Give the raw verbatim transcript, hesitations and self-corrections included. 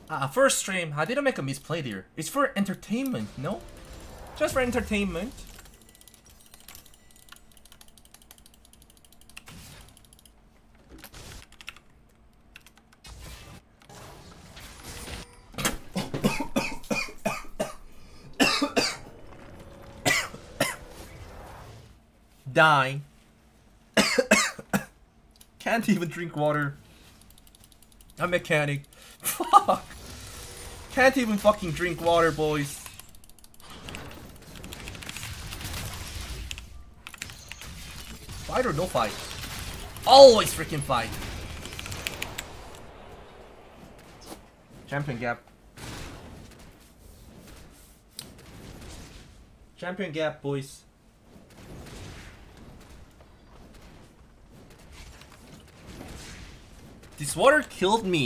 Uh, first stream, I didn't make a misplay here. It's for entertainment, no? Just for entertainment. Die. Can't even drink water. A mechanic. Fuck. Can't even fucking drink water, boys. Fight or no fight? Always freaking fight. Champion gap. Champion gap, boys. This water killed me.